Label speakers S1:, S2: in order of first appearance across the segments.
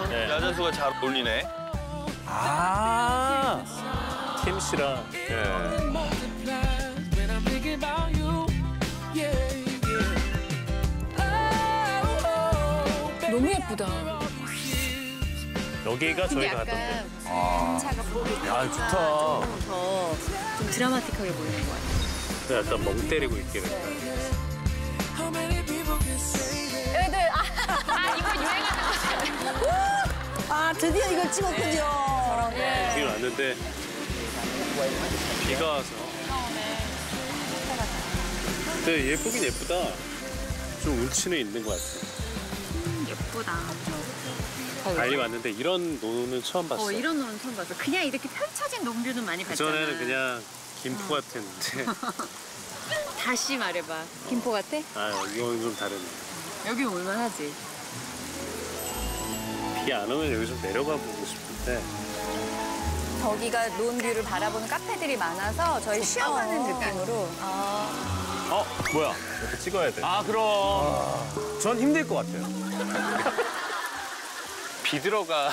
S1: 네.
S2: 야자수가 잘 어울리네.
S1: 아, 팀 씨랑.
S2: 예.
S3: 너무 예쁘다.
S1: 여기가
S4: 근데
S1: 저희가 갔던
S4: 약간
S1: 데.
S4: 차가 보이고
S1: 아, 좋다.
S4: 더좀 드라마틱하게 보이는 것 같아요.
S1: 약간 멍 때리고 있기는.
S3: 애들
S4: 이거 유행하는 거죠?
S3: 아 드디어 이걸 찍었군요.
S1: 여기 왔는데 비가 와서. 근데 예쁘긴 예쁘다. 좀 운치는 있는 것 같아.
S4: 예쁘다.
S1: 달리 왔는데 이런 노는 처음 봤어.
S4: 이런 노는 처음 봤어. 그냥 이렇게 펼쳐진 농뷰는 많이 봤잖아.
S1: 그전에는 그냥 김포 같았는데.
S4: 다시 말해봐. 김포 같아?
S1: 아, 이건 좀 다르네.
S4: 여기 올만하지.
S1: 비 안 오면 여기 좀 내려가 보고 싶은데.
S3: 저기가 논뷰를 바라보는 카페들이 많아서 저희 쉬어가는 느낌으로.
S1: 뭐야? 이렇게 찍어야 돼.
S2: 아, 그럼.
S5: 전 힘들 것 같아요.
S1: 비 들어가.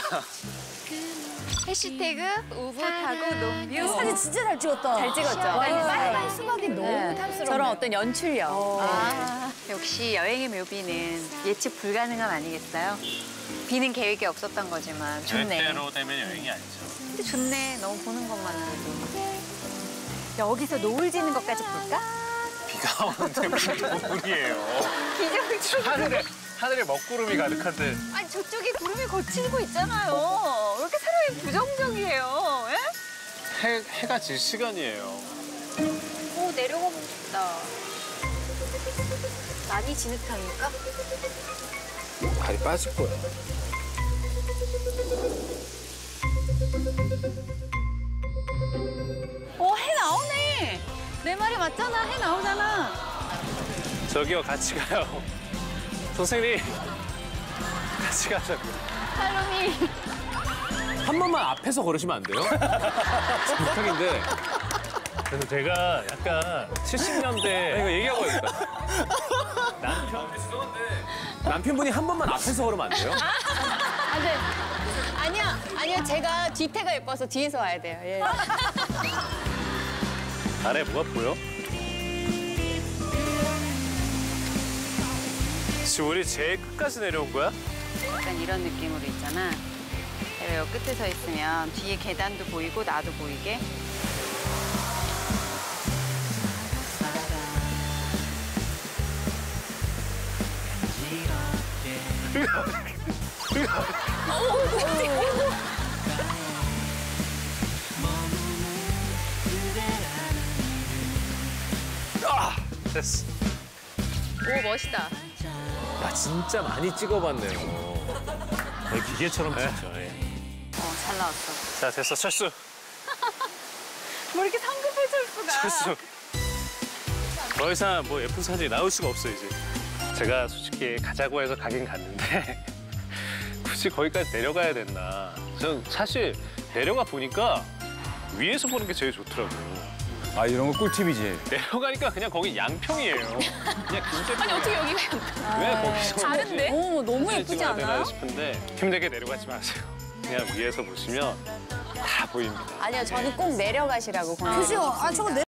S4: 해시태그 우붓하고 농뷰.
S3: 사진 진짜 잘 찍었다. 잘 찍었죠. 빨간 수박이 너무 탐스러워. 저런 어떤 연출력.
S4: 역시 여행의 묘비는 예측 불가능함 아니겠어요? 비는 계획이 없었던 거지만 좋네.
S1: 절대로 되면 여행이 아니죠.
S4: 근데 좋네. 너무 보는 것만으로도. 여기서 노을 지는 것까지 볼까?
S1: 비가 오는데 무슨 노을이에요.
S4: 기적이
S1: 하늘에 먹구름이 가득한데.
S4: 아니 저쪽에 구름이 거치고 있잖아요. 왜 이렇게 사람이 부정적이에요? 예?
S1: 해가 질 시간이에요.
S4: 내려가고 싶다. 많이 진흙탕일까?
S5: 발이 빠질 거야.
S4: 해 나오네. 내 말이 맞잖아. 해 나오잖아.
S1: 저기요, 같이 가요. 선생님, 같이 가자고.
S4: 할로미.
S5: 한 번만 앞에서 걸으시면 안 돼요? 부탁인데.
S1: 그래서 제가 약간 70년대
S5: 이거 얘기하고 있다. 남편분이 한 번만 앞에서 걸으면 안 돼요?
S3: 아니요. 제가 뒤태가 예뻐서 뒤에서 와야 돼요. 예.
S1: 아래 뭐가 보여? 지금 우리 제일 끝까지 내려온 거야?
S4: 약간 이런 느낌으로 있잖아. 내가 여 끝에 서 있으면 뒤에 계단도 보이고 나도 보이게.
S1: 됐어.
S4: 오 멋있다.
S5: 야, 진짜 많이 찍어봤네요.
S1: 거의 기계처럼 찍죠. 예.
S4: 잘 나왔어.
S1: 자, 됐어. 철수.
S4: 뭐 이렇게 성급해 철수가.
S1: 철수. 더 이상 뭐 예쁜 사진이 나올 수가 없어, 이제. 제가 솔직히 가자고 해서 가긴 갔는데 굳이 거기까지 내려가야 됐나. 전 사실 내려가 보니까 위에서 보는 게 제일 좋더라고요.
S5: 아, 이런 거 꿀팁이지.
S1: 내려가니까 그냥 거기 양평이에요. 그냥 근데
S4: 아니 어떻게 여기가
S1: 왜 거기서
S4: 다른데?
S3: 오, 너무
S1: 사진
S3: 예쁘지
S1: 찍어야 되나
S3: 않아요?
S1: 싶은데 힘들게 내려가지 마세요. 그냥 위에서 보시면 다 보입니다.
S3: 아니요, 저는 꼭 내려가시라고.
S6: 그죠? 아, 저거